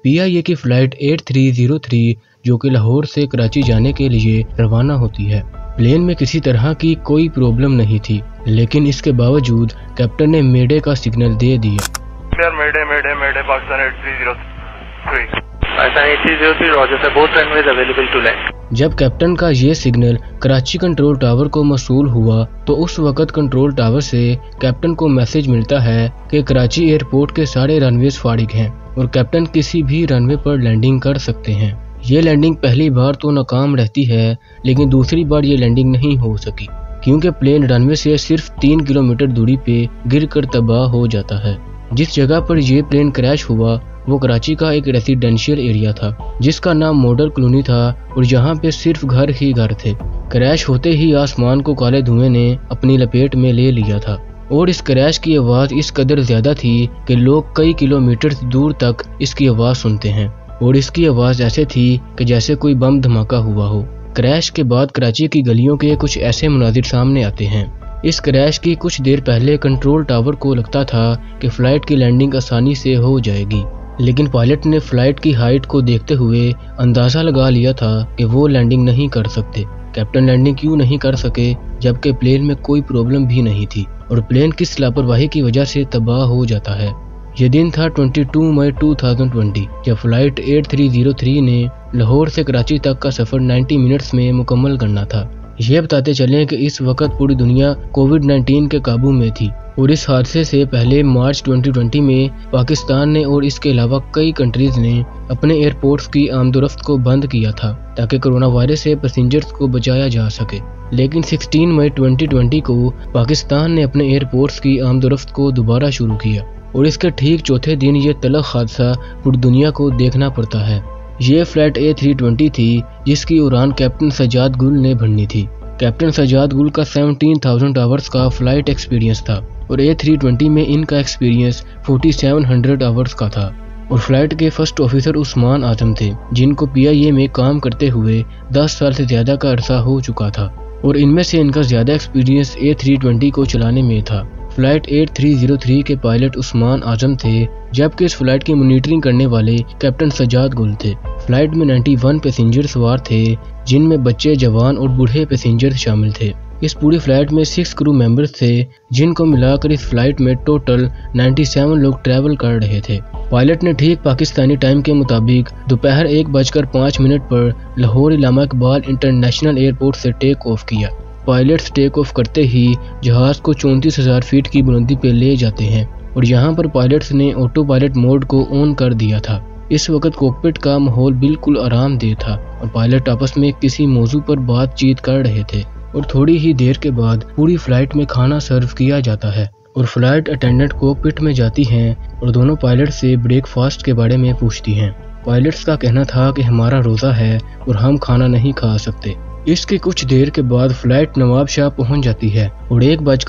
PIA की flight 8303 जो कि लाहौर से कराची जाने के लिए रवाना होती है। प्लेन में किसी तरह की कोई प्रॉब्लम नहीं थी, लेकिन इसके बावजूद कैप्टन ने मेडे का सिग्नल दे दिया। Mayday Pakistan 8303 roger say both runways available to land. जब कैप्टन का ये सिग्नल कराची कंट्रोल टावर को मौसूल हुआ तो उस वक्त कंट्रोल टावर से कैप्टन को मैसेज मिलता है कि कराची एयरपोर्ट के सारे रनवेज फारिग हैं और कैप्टन किसी भी रनवे पर लैंडिंग कर सकते हैं। ये लैंडिंग पहली बार तो नाकाम रहती है, लेकिन दूसरी बार ये लैंडिंग नहीं हो सकी क्योंकि प्लेन रनवे से सिर्फ 3 किलोमीटर दूरी पे गिरकर तबाह हो जाता है। जिस जगह पर यह प्लेन क्रैश हुआ वो कराची का एक रेसिडेंशियल एरिया था जिसका नाम मॉडल कॉलोनी था और यहाँ पे सिर्फ घर ही घर थे। क्रैश होते ही आसमान को काले धुएं ने अपनी लपेट में ले लिया था और इस क्रैश की आवाज इस कदर ज्यादा थी कि लोग कई किलोमीटर दूर तक इसकी आवाज सुनते हैं और इसकी आवाज ऐसे थी कि जैसे कोई बम धमाका हुआ हो। क्रैश के बाद कराची की गलियों के कुछ ऐसे मुनाजिर सामने आते हैं। इस क्रैश की कुछ देर पहले कंट्रोल टावर को लगता था कि फ्लाइट की लैंडिंग आसानी से हो जाएगी, लेकिन पायलट ने फ्लाइट की हाइट को देखते हुए अंदाजा लगा लिया था कि वो लैंडिंग नहीं कर सकते। कैप्टन लैंडिंग क्यों नहीं कर सके जबकि प्लेन में कोई प्रॉब्लम भी नहीं थी और प्लेन किस लापरवाही की वजह से तबाह हो जाता है। ये दिन था 22 मई 2020 जब फ्लाइट 8303 ने लाहौर से कराची तक का सफर 90 मिनट्स में मुकम्मल करना था। ये बताते चलें कि इस वक्त पूरी दुनिया कोविड-19 के काबू में थी और इस हादसे से पहले मार्च 2020 में पाकिस्तान ने और इसके अलावा कई कंट्रीज ने अपने एयरपोर्ट्स की आमदोरफ्त को बंद किया था ताकि कोरोना वायरस से पैसेंजर्स को बचाया जा सके। लेकिन 16 मई 2020 को पाकिस्तान ने अपने एयरपोर्ट्स की आमदोरफ्त को दोबारा शुरू किया और इसके ठीक चौथे दिन ये तलख हादसा पूरी दुनिया को देखना पड़ता है। ये फ्लाइट A320 थी जिसकी उड़ान कैप्टन सज्जाद गुल ने भरनी थी। कैप्टन सज्जाद गुल का 17,000 आवर्स का फ्लाइट एक्सपीरियंस था और A320 में इनका एक्सपीरियंस 4700 आवर्स का था और फ्लाइट के फर्स्ट ऑफिसर उस्मान आजम थे जिनको PIA में काम करते हुए 10 साल से ज्यादा का अरसा हो चुका था और इनमें से इनका ज्यादा एक्सपीरियंस A320 को चलाने में था। फ्लाइट 8303 के पायलट उस्मान आजम थे जबकि इस फ्लाइट की मॉनिटरिंग करने वाले कैप्टन सज्जाद गुल थे। फ्लाइट में 91 पैसेंजर सवार थे जिनमें बच्चे, जवान और बूढ़े पैसेंजर शामिल थे। इस पूरी फ्लाइट में 6 क्रू मेंबर्स थे जिनको मिलाकर इस फ्लाइट में टोटल 97 लोग ट्रैवल कर रहे थे। पायलट ने ठीक पाकिस्तानी टाइम के मुताबिक दोपहर 1:05 पर लाहौर इलामा इकबाल इंटरनेशनल एयरपोर्ट से टेक ऑफ किया। पायलट्स टेक ऑफ करते ही जहाज को 34,000 फीट की बुलंदी पे ले जाते हैं और यहाँ पर पायलट्स ने ऑटो पायलट मोड को ऑन कर दिया था। इस वक्त कॉकपिट का माहौल बिल्कुल आरामदेह था और पायलट आपस में किसी मौजू पर बातचीत कर रहे थे और थोड़ी ही देर के बाद पूरी फ्लाइट में खाना सर्व किया जाता है और फ्लाइट अटेंडेंट कॉकपिट में जाती हैं और दोनों पायलट से ब्रेकफास्ट के बारे में पूछती हैं। पायलट्स का कहना था कि हमारा रोज़ा है और हम खाना नहीं खा सकते। इसके कुछ देर के बाद फ्लाइट नवाब शाह पहुंच जाती है और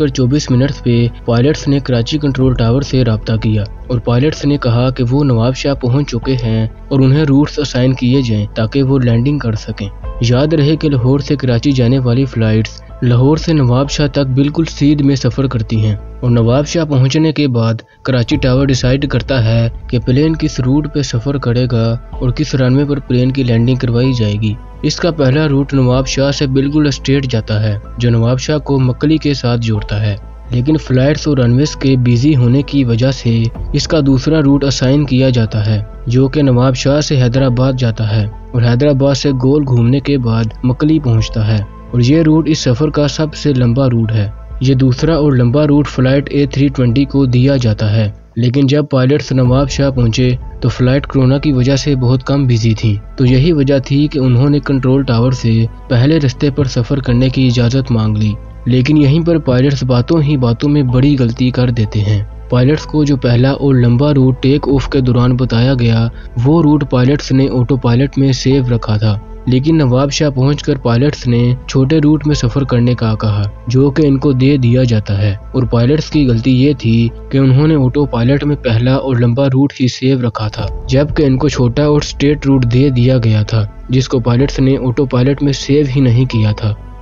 1:24 पे पायलट्स ने कराची कंट्रोल टावर से राब्ता किया और पायलट्स ने कहा कि वो नवाब शाह पहुंच चुके हैं और उन्हें रूट्स असाइन किए जाएं ताकि वो लैंडिंग कर सकें। याद रहे कि लाहौर से कराची जाने वाली फ्लाइट्स लाहौर से नवाब शाह तक बिल्कुल सीध में सफर करती हैं और नवाब शाह पहुंचने के बाद कराची टावर डिसाइड करता है कि प्लेन किस रूट पे सफर करेगा और किस रनवे पर प्लेन की लैंडिंग करवाई जाएगी। इसका पहला रूट नवाब शाह से बिल्कुल स्ट्रेट जाता है जो नवाब शाह को मक्कली के साथ जोड़ता है, लेकिन फ्लाइट्स और रनवेज के बिजी होने की वजह से इसका दूसरा रूट असाइन किया जाता है जो कि नवाब शाह से हैदराबाद जाता है और हैदराबाद से गोल घूमने के बाद मक्कली पहुंचता है और ये रूट इस सफर का सबसे लंबा रूट है। ये दूसरा और लंबा रूट फ्लाइट A320 को दिया जाता है, लेकिन जब पायलट्स नवाब शाह पहुंचे तो फ्लाइट कोरोना की वजह से बहुत कम बिजी थी, तो यही वजह थी कि उन्होंने कंट्रोल टावर से पहले रास्ते पर सफर करने की इजाजत मांग ली। लेकिन यहीं पर पायलट्स बातों ही बातों में बड़ी गलती कर देते हैं। पायलट्स को जो पहला और लंबा रूट टेक ऑफ के दौरान बताया गया वो रूट पायलट्स ने ऑटो पायलट में सेव रखा था, लेकिन नवाब शाह पहुंचकर पायलट्स ने छोटे रूट में सफर करने का कहा जो कि इनको दे दिया जाता है और पायलट्स की गलती ये थी कि उन्होंने ऑटो पायलट में पहला और लंबा रूट ही सेव रखा था जबकि इनको छोटा और स्ट्रेट रूट दे दिया गया था जिसको पायलट्स ने ऑटो पायलट में सेव ही नहीं किया था।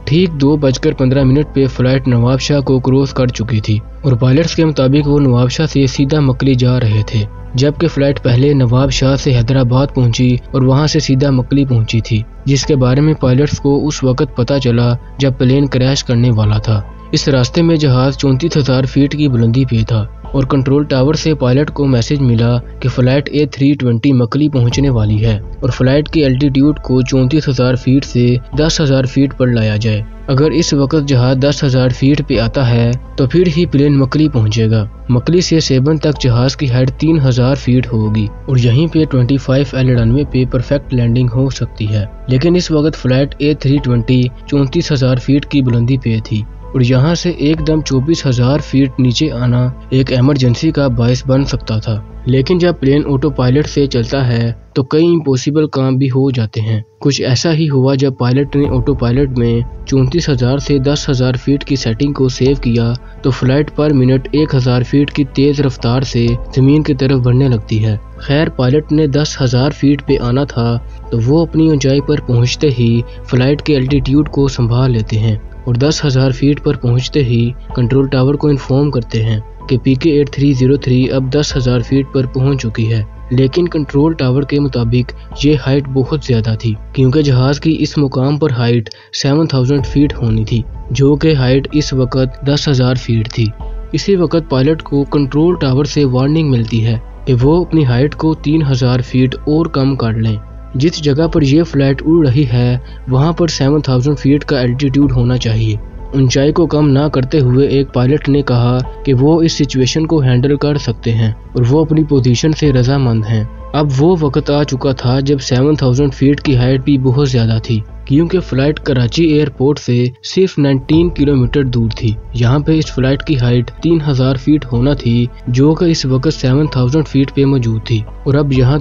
ठीक 2:15 पे फ्लाइट नवाब शाह को क्रॉस कर चुकी थी और पायलट्स के मुताबिक वो नवाब शाह से सीधा मकली जा रहे थे, जबकि फ्लाइट पहले नवाब शाह से हैदराबाद पहुंची और वहां से सीधा मकली पहुंची थी, जिसके बारे में पायलट्स को उस वक्त पता चला जब प्लेन क्रैश करने वाला था। इस रास्ते में जहाज 34,000 फीट की बुलंदी पे था और कंट्रोल टावर से पायलट को मैसेज मिला कि फ्लाइट A320 मकली पहुंचने वाली है और फ्लाइट की एल्टीट्यूड को 34,000 फीट से 10,000 फीट पर लाया जाए। अगर इस वक्त जहाज 10,000 फीट पे आता है तो फिर ही प्लेन मकली पहुंचेगा। मकली से सेबन तक जहाज की हाइट 3,000 फीट होगी और यहीं पे 25L रनवे पे परफेक्ट लैंडिंग हो सकती है। लेकिन इस वक्त फ्लाइट A320 34,000 फीट की बुलंदी पे थी और यहाँ से एकदम 24,000 फीट नीचे आना एक इमरजेंसी का बायस बन सकता था। लेकिन जब प्लेन ऑटो पायलट से चलता है तो कई इम्पॉसिबल काम भी हो जाते हैं। कुछ ऐसा ही हुआ जब पायलट ने ऑटो पायलट में 34,000 से 10,000 फीट की सेटिंग को सेव किया तो फ्लाइट पर मिनट 1,000 फीट की तेज रफ्तार से जमीन की तरफ बढ़ने लगती है। खैर पायलट ने 10,000 फीट पे आना था तो वो अपनी ऊंचाई पर पहुंचते ही फ्लाइट के एल्टीट्यूड को संभाल लेते हैं और 10,000 फीट पर पहुंचते ही कंट्रोल टावर को इन्फॉर्म करते हैं कि PK-8303 अब 10,000 फीट पर पहुंच चुकी है। लेकिन कंट्रोल टावर के मुताबिक ये हाइट बहुत ज्यादा थी, क्योंकि जहाज की इस मुकाम पर हाइट 7,000 फीट होनी थी, जो कि हाइट इस वक्त 10,000 फीट थी। इसी वक्त पायलट को कंट्रोल टावर से वार्निंग मिलती है कि वो अपनी हाइट को 3,000 फीट और कम कर लें। जिस जगह पर यह फ्लाइट उड़ रही है वहां पर 7,000 फीट का एल्टीट्यूड होना चाहिए। ऊंचाई को कम ना करते हुए एक पायलट ने कहा कि वो इस सिचुएशन को हैंडल कर सकते हैं और वो अपनी पोजीशन से रजामंद हैं। अब वो वक्त आ चुका था जब 7,000 फीट की हाइट भी बहुत ज्यादा थी, क्योंकि फ्लाइट कराची एयरपोर्ट से सिर्फ 19 किलोमीटर दूर थी। यहाँ पे इस फ्लाइट की हाइट 3,000 फीट होना थी, जो कि इस वक्त 7,000 फीट पे मौजूद थी। और अब यहाँ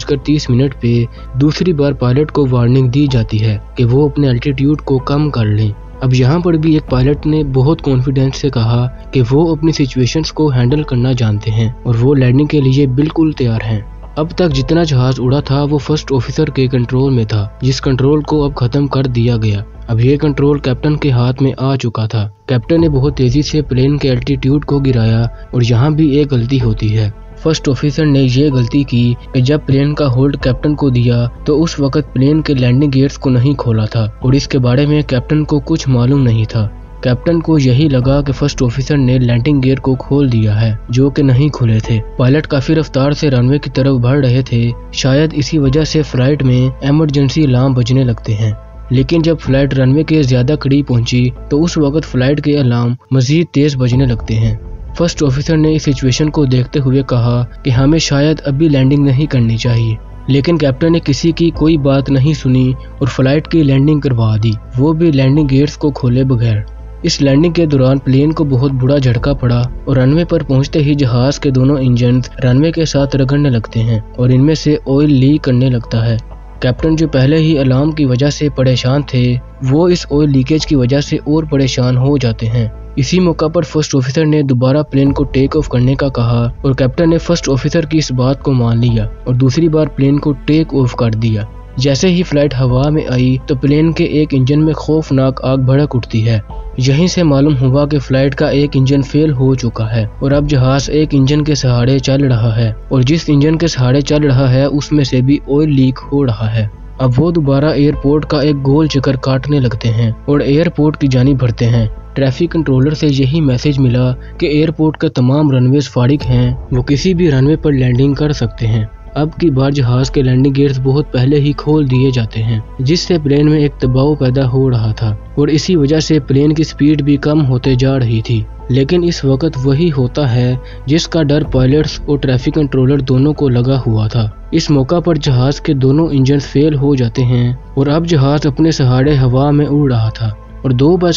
2:30 पे दूसरी बार पायलट को वार्निंग दी जाती है कि वो अपने एल्टीट्यूड को कम कर लें। अब यहाँ पर भी एक पायलट ने बहुत कॉन्फिडेंस से कहा कि वो अपनी सिचुएशंस को हैंडल करना जानते हैं और वो लैंडिंग के लिए बिल्कुल तैयार हैं। अब तक जितना जहाज उड़ा था वो फर्स्ट ऑफिसर के कंट्रोल में था, जिस कंट्रोल को अब खत्म कर दिया गया। अब ये कंट्रोल कैप्टन के हाथ में आ चुका था। कैप्टन ने बहुत तेजी से प्लेन के एल्टीट्यूड को गिराया और यहाँ भी एक गलती होती है। फर्स्ट ऑफिसर ने ये गलती की कि जब प्लेन का होल्ड कैप्टन को दिया तो उस वक्त प्लेन के लैंडिंग गियर्स को नहीं खोला था और इसके बारे में कैप्टन को कुछ मालूम नहीं था। कैप्टन को यही लगा कि फर्स्ट ऑफिसर ने लैंडिंग गियर को खोल दिया है, जो कि नहीं खुले थे। पायलट काफी रफ्तार से रनवे की तरफ बढ़ रहे थे, शायद इसी वजह से फ्लाइट में इमरजेंसी अलार्म बजने लगते हैं। लेकिन जब फ्लाइट रनवे के ज्यादा करीब पहुंची तो उस वक्त फ्लाइट के अलार्म मजीद तेज बजने लगते हैं। फर्स्ट ऑफिसर ने इस सिचुएशन को देखते हुए कहा कि हमें शायद अभी लैंडिंग नहीं करनी चाहिए, लेकिन कैप्टन ने किसी की कोई बात नहीं सुनी और फ्लाइट की लैंडिंग करवा दी, वो भी लैंडिंग गियर्स को खोले बगैर। इस लैंडिंग के दौरान प्लेन को बहुत बुरा झटका पड़ा और रनवे पर पहुंचते ही जहाज के दोनों इंजन रनवे के साथ रगड़ने लगते हैं और इनमें से ऑयल लीक करने लगता है। कैप्टन जो पहले ही अलार्म की वजह से परेशान थे, वो इस ऑयल लीकेज की वजह से और परेशान हो जाते हैं। इसी मौका पर फर्स्ट ऑफिसर ने दोबारा प्लेन को टेक ऑफ करने का कहा और कैप्टन ने फर्स्ट ऑफिसर की इस बात को मान लिया और दूसरी बार प्लेन को टेक ऑफ कर दिया। जैसे ही फ्लाइट हवा में आई तो प्लेन के एक इंजन में खौफनाक आग भड़क उठती है। यहीं से मालूम हुआ कि फ्लाइट का एक इंजन फेल हो चुका है और अब जहाज एक इंजन के सहारे चल रहा है और जिस इंजन के सहारे चल रहा है उसमें से भी ऑयल लीक हो रहा है। अब वो दोबारा एयरपोर्ट का एक गोल चक्कर काटने लगते हैं और एयरपोर्ट की जानिब बढ़ते हैं। ट्रैफिक कंट्रोलर से यही मैसेज मिला कि एयरपोर्ट के तमाम रनवेज फारिग हैं, वो किसी भी रनवे पर लैंडिंग कर सकते हैं। अब की बार जहाज के लैंडिंग गियर्स बहुत पहले ही खोल दिए जाते हैं, जिससे प्लेन में एक दबाव पैदा हो रहा था और इसी वजह से प्लेन की स्पीड भी कम होते जा रही थी। लेकिन इस वक्त वही होता है जिसका डर पायलट्स और ट्रैफिक कंट्रोलर दोनों को लगा हुआ था। इस मौका पर जहाज के दोनों इंजन फेल हो जाते हैं और अब जहाज अपने सहारे हवा में उड़ रहा था और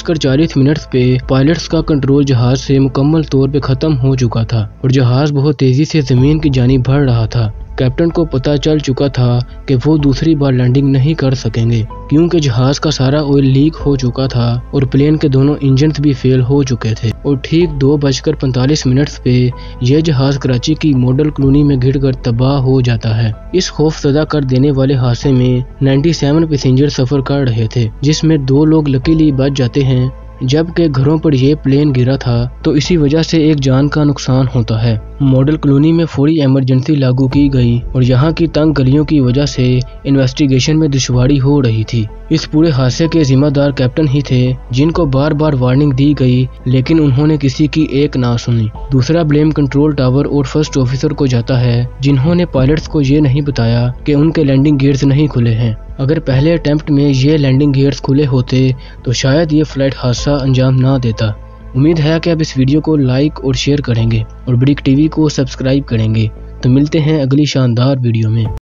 2:40 पे पायलट्स का कंट्रोल जहाज से मुकम्मल तौर पे खत्म हो चुका था और जहाज बहुत तेजी से जमीन की जानिब बढ़ रहा था। कैप्टन को पता चल चुका था कि वो दूसरी बार लैंडिंग नहीं कर सकेंगे क्योंकि जहाज का सारा ऑयल लीक हो चुका था और प्लेन के दोनों इंजन भी फेल हो चुके थे। और ठीक 2:45 पे यह जहाज कराची की मॉडल कॉलोनी में गिरकर तबाह हो जाता है। इस खौफजदा कर देने वाले हादसे में 97 पैसेंजर सफर कर रहे थे, जिसमें 2 लोग लकीली बच जाते हैं, जबकि घरों पर यह प्लेन गिरा था तो इसी वजह से एक जान का नुकसान होता है। मॉडल कॉलोनी में फौरी इमरजेंसी लागू की गई और यहाँ की तंग गलियों की वजह से इन्वेस्टिगेशन में दुश्वारी हो रही थी। इस पूरे हादसे के जिम्मेदार कैप्टन ही थे, जिनको बार बार वार्निंग दी गई लेकिन उन्होंने किसी की एक ना सुनी। दूसरा ब्लेम कंट्रोल टावर और फर्स्ट ऑफिसर को जाता है, जिन्होंने पायलट्स को ये नहीं बताया कि उनके लैंडिंग गियर्स नहीं खुले हैं। अगर पहले अटेम्प्ट में ये लैंडिंग गियर्स खुले होते तो शायद ये फ्लाइट हादसा अंजाम ना देता। उम्मीद है कि आप इस वीडियो को लाइक और शेयर करेंगे और ब्रिक टीवी को सब्सक्राइब करेंगे। तो मिलते हैं अगली शानदार वीडियो में।